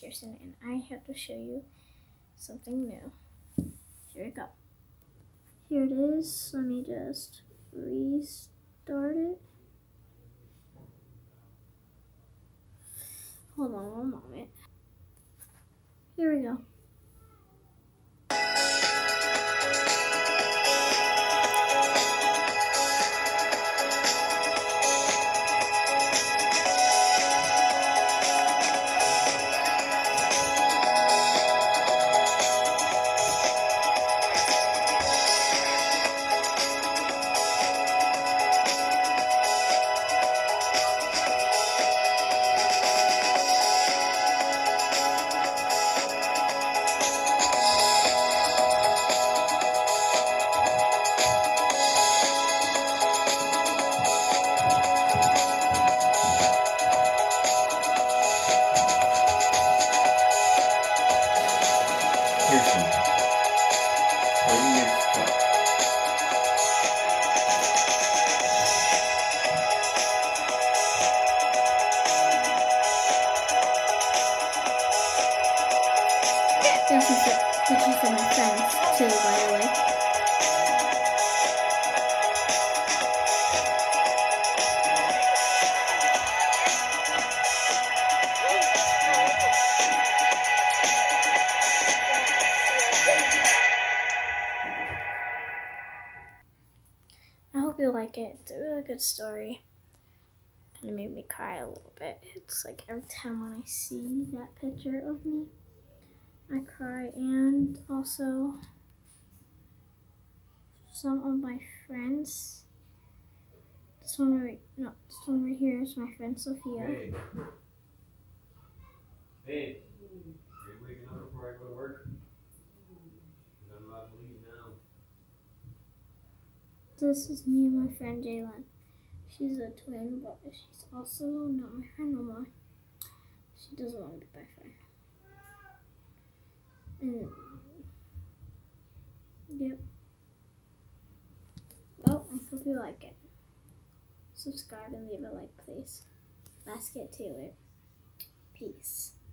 Pearson, and I have to show you something new. Here we go. Here it is. Let me just restart it. Hold on one moment. Here we go. There's some pictures for my friends too, by the way. I hope you like it. It's a really good story. Kind of made me cry a little bit. It's like every time when I see that picture of me, I cry. And also some of my friends. This one right here is my friend Sophia. Hey. Hey. Are you waking up before I go to work? Because I'm about to leave now. This is me and my friend Jalen. She's a twin, but she's also not my friend no more. She doesn't want to be my friend. And yep. Well, I hope you like it. Subscribe and leave a like, please. Let's get to it. Peace.